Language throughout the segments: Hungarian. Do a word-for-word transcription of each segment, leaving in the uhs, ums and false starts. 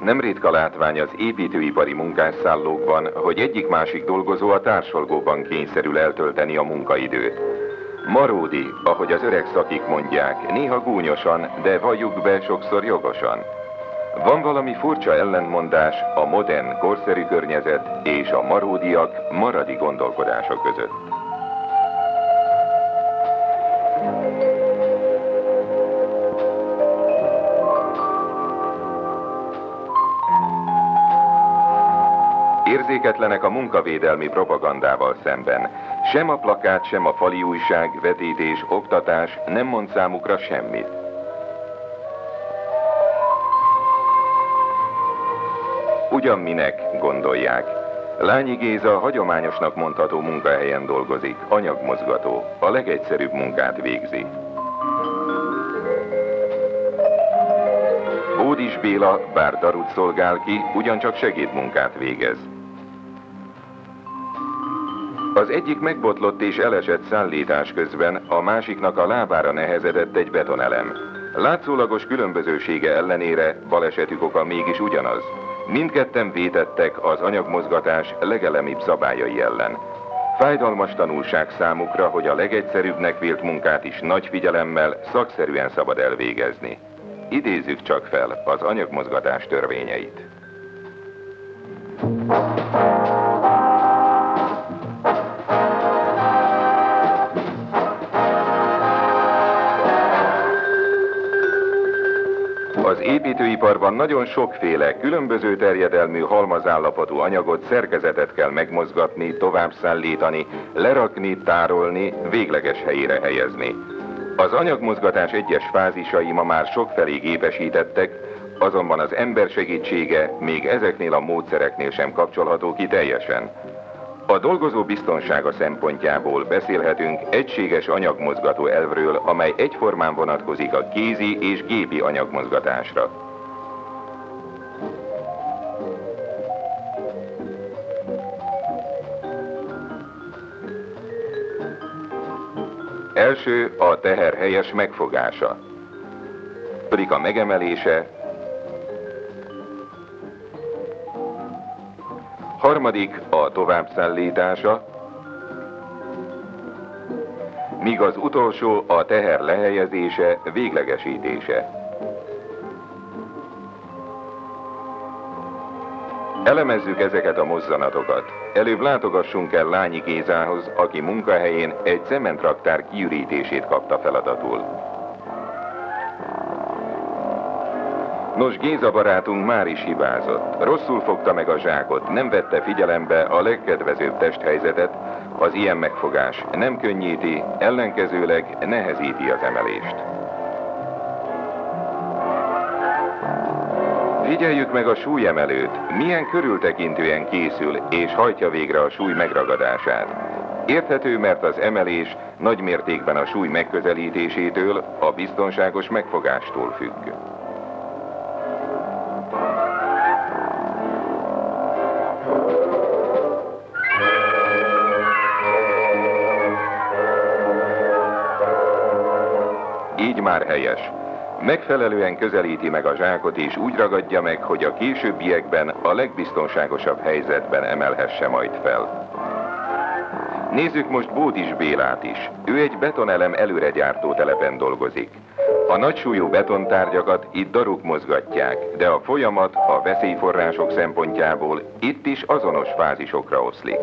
Nem ritka látvány az építőipari munkásszállókban, hogy egyik-másik dolgozó a társalgóban kényszerül eltölteni a munkaidőt. Maródi, ahogy az öreg szakik mondják, néha gúnyosan, de valljuk be, sokszor jogosan. Van valami furcsa ellentmondás a modern, korszerű környezet és a maródiak maradi gondolkodása között. Érzéketlenek a munkavédelmi propagandával szemben. Sem a plakát, sem a fali újság, vetítés, oktatás nem mond számukra semmit. Ugyan minek, gondolják. Lányi Géza hagyományosnak mondható munkahelyen dolgozik, anyagmozgató, a legegyszerűbb munkát végzi. Bódis Béla, bár darut szolgál ki, ugyancsak segédmunkát végez. Az egyik megbotlott és elesett szállítás közben, a másiknak a lábára nehezedett egy betonelem. Látszólagos különbözősége ellenére balesetük oka mégis ugyanaz. Mindketten vétettek az anyagmozgatás legelemibb szabályai ellen. Fájdalmas tanulság számukra, hogy a legegyszerűbbnek vélt munkát is nagy figyelemmel, szakszerűen szabad elvégezni. Idézzük csak fel az anyagmozgatás törvényeit. Az építőiparban nagyon sokféle, különböző terjedelmű halmazállapotú anyagot, szerkezetet kell megmozgatni, továbbszállítani, lerakni, tárolni, végleges helyére helyezni. Az anyagmozgatás egyes fázisai ma már sokfelé gépesítettek, azonban az ember segítsége még ezeknél a módszereknél sem kapcsolható ki teljesen. A dolgozó biztonsága szempontjából beszélhetünk egységes anyagmozgató elvről, amely egyformán vonatkozik a kézi és gépi anyagmozgatásra. Első a teher helyes megfogása, pedig a megemelése, harmadik a továbbszállítása, míg az utolsó a teher lehelyezése, véglegesítése. Elemezzük ezeket a mozzanatokat. Előbb látogassunk el Lányi Gézához, aki munkahelyén egy cementraktár kiürítését kapta feladatul. Nos, Géza barátunk már is hibázott. Rosszul fogta meg a zsákot, nem vette figyelembe a legkedvezőbb testhelyzetet, az ilyen megfogás nem könnyíti, ellenkezőleg nehezíti az emelést. Figyeljük meg a súlyemelőt, milyen körültekintően készül és hajtja végre a súly megragadását. Érthető, mert az emelés nagy mértékben a súly megközelítésétől, a biztonságos megfogástól függ. Így már helyes. Megfelelően közelíti meg a zsákot és úgy ragadja meg, hogy a későbbiekben a legbiztonságosabb helyzetben emelhesse majd fel. Nézzük most Bódis Bélát is. Ő egy betonelem előregyártó telepen dolgozik. A nagysúlyú betontárgyakat itt daruk mozgatják, de a folyamat a veszélyforrások szempontjából itt is azonos fázisokra oszlik.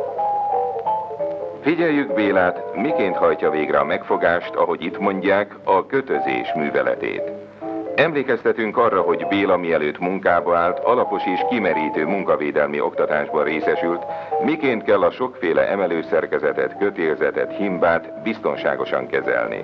Figyeljük Bélát, miként hajtja végre a megfogást, ahogy itt mondják, a kötözés műveletét. Emlékeztetünk arra, hogy Béla mielőtt munkába állt, alapos és kimerítő munkavédelmi oktatásban részesült, miként kell a sokféle emelőszerkezetet, kötélzetet, himbát biztonságosan kezelni.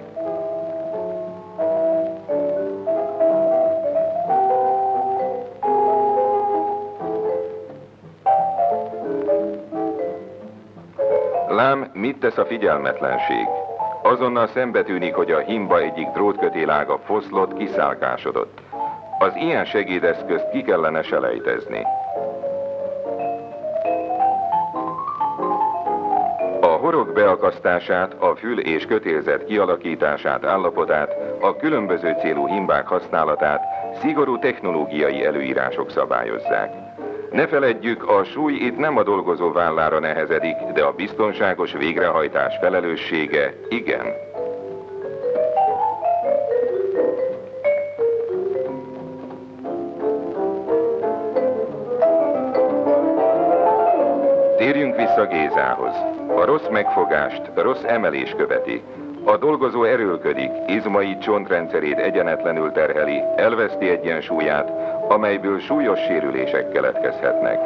Lám, mit tesz a figyelmetlenség? Azonnal szembetűnik, hogy a himba egyik drótkötélága foszlott, kiszálkásodott. Az ilyen segédeszközt ki kellene selejtezni. A horog beakasztását, a fül és kötélzet kialakítását, állapotát, a különböző célú himbák használatát szigorú technológiai előírások szabályozzák. Ne feledjük, a súly itt nem a dolgozó vállára nehezedik, de a biztonságos végrehajtás felelőssége igen. Térjünk vissza Gézához. A rossz megfogást, rossz emelés követi. A dolgozó erőlködik, izmai csontrendszerét egyenetlenül terheli, elveszti egyensúlyát, amelyből súlyos sérülések keletkezhetnek.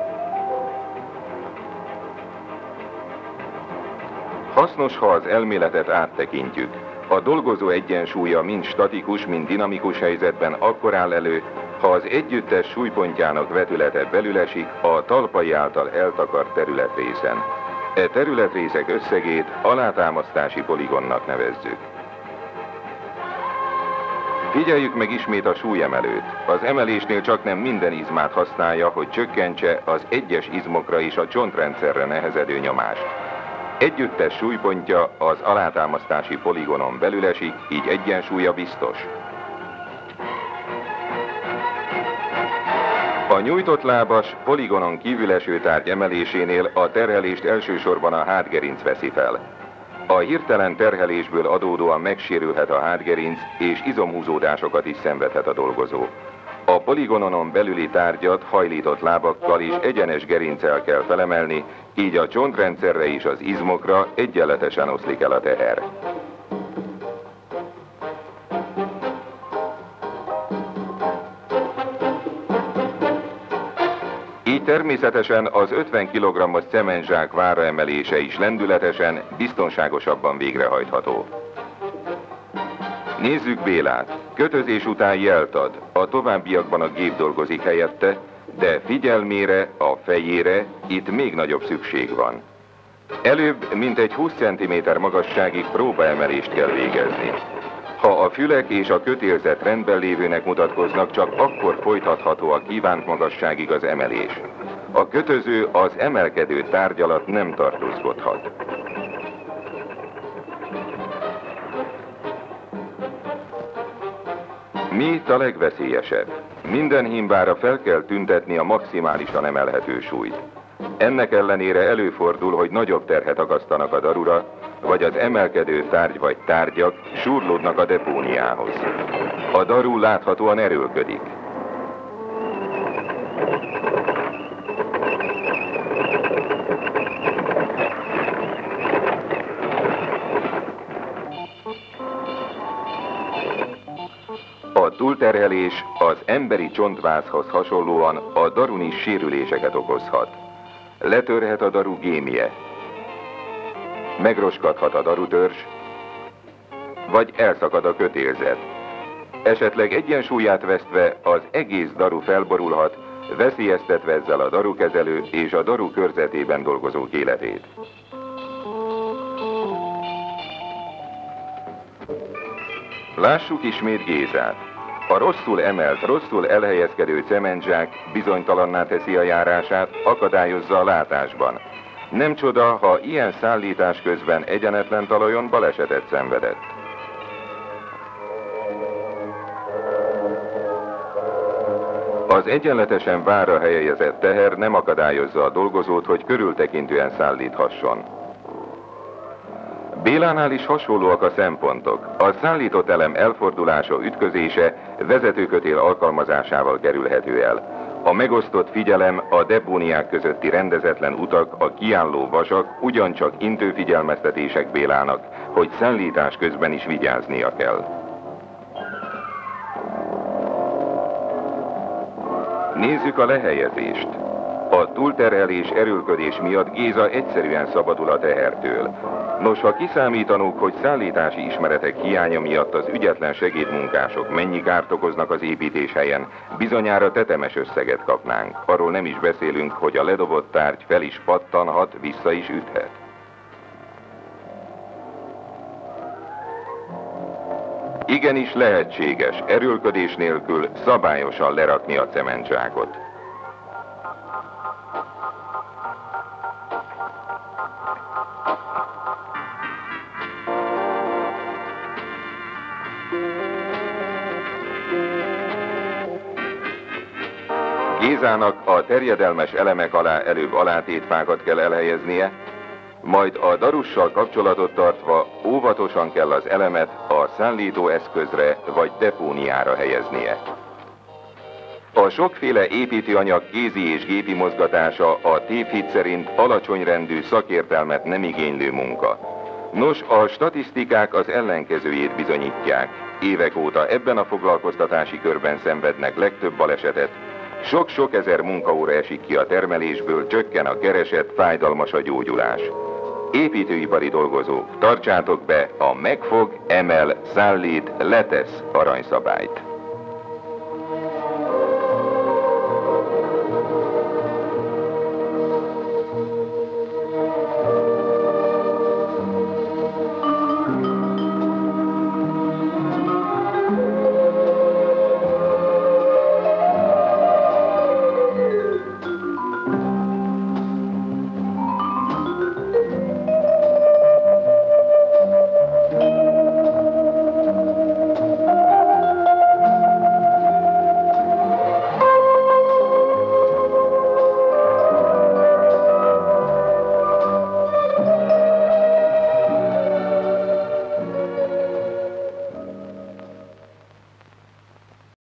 Hasznos, ha az elméletet áttekintjük. A dolgozó egyensúlya mind statikus, mind dinamikus helyzetben akkor áll elő, ha az együttes súlypontjának vetülete belül esik a talpai által eltakart területrészen. E területrészek összegét alátámasztási poligonnak nevezzük. Figyeljük meg ismét a súlyemelőt. Az emelésnél csaknem minden izmát használja, hogy csökkentse az egyes izmokra és a csontrendszerre nehezedő nyomást. Együttes súlypontja az alátámasztási poligonon belül esik, így egyensúlya biztos. A nyújtott lábas, poligonon kívül eső tárgy emelésénél a terhelést elsősorban a hátgerinc veszi fel. A hirtelen terhelésből adódóan megsérülhet a hátgerinc, és izomhúzódásokat is szenvedhet a dolgozó. A poligonon belüli tárgyat hajlított lábakkal és egyenes gerinccel kell felemelni, így a csontrendszerre és az izmokra egyenletesen oszlik el a teher. Így természetesen az ötven kilogrammos cementzsák vára emelése is lendületesen, biztonságosabban végrehajtható. Nézzük Bélát. Kötözés után jelt ad, a továbbiakban a gép dolgozik helyette, de figyelmére, a fejére itt még nagyobb szükség van. Előbb mintegy húsz centiméter magasságig próbaemelést kell végezni. Ha a fülek és a kötélzet rendben lévőnek mutatkoznak, csak akkor folytatható a kívánt magasságig az emelés. A kötöző az emelkedő tárgy alatt nem tartózkodhat. Mi itt a legveszélyesebb? Minden himbára fel kell tüntetni a maximálisan emelhető súlyt. Ennek ellenére előfordul, hogy nagyobb terhet akasztanak a darura, vagy az emelkedő tárgy vagy tárgyak súrlódnak a depóniához. A daru láthatóan erőlködik. A túlterhelés az emberi csontvázhoz hasonlóan a darun is sérüléseket okozhat. Letörhet a daru gémje, megroskadhat a darutörzs, vagy elszakad a kötélzet. Esetleg egyensúlyát vesztve az egész daru felborulhat, veszélyeztetve ezzel a darukezelő és a daru körzetében dolgozók életét. Lássuk ismét Gézát. A rosszul emelt, rosszul elhelyezkedő cementzsák bizonytalanná teszi a járását, akadályozza a látásban. Nem csoda, ha ilyen szállítás közben egyenetlen talajon balesetet szenvedett. Az egyenletesen várra helyezett teher nem akadályozza a dolgozót, hogy körültekintően szállíthasson. Bélánál is hasonlóak a szempontok. A szállított elem elfordulása, ütközése vezetőkötél alkalmazásával kerülhető el. A megosztott figyelem, a depóniák közötti rendezetlen utak, a kiálló vasak ugyancsak intőfigyelmeztetések Bélának, hogy szállítás közben is vigyáznia kell. Nézzük a lehelyezést. A túlterhelés, erőlködés miatt Géza egyszerűen szabadul a tehertől. Nos, ha kiszámítanuk, hogy szállítási ismeretek hiánya miatt az ügyetlen segédmunkások mennyi kárt okoznak az építés helyen, bizonyára tetemes összeget kapnánk. Arról nem is beszélünk, hogy a ledobott tárgy fel is pattanhat, vissza is üthet. Igenis lehetséges, erőlködés nélkül szabályosan lerakni a cementzsákot. Gézának a terjedelmes elemek alá előbb alátétfákat kell elhelyeznie, majd a darussal kapcsolatot tartva óvatosan kell az elemet a szállító eszközre vagy depóniára helyeznie. A sokféle építőanyag kézi és gépi mozgatása a tévhit szerint alacsony rendű szakértelmet nem igénylő munka. Nos, a statisztikák az ellenkezőjét bizonyítják. Évek óta ebben a foglalkoztatási körben szenvednek legtöbb balesetet. Sok-sok ezer munkaóra esik ki a termelésből, csökken a kereset, fájdalmas a gyógyulás. Építőipari dolgozók, tartsátok be a megfog, emel, szállít, letesz aranyszabályt.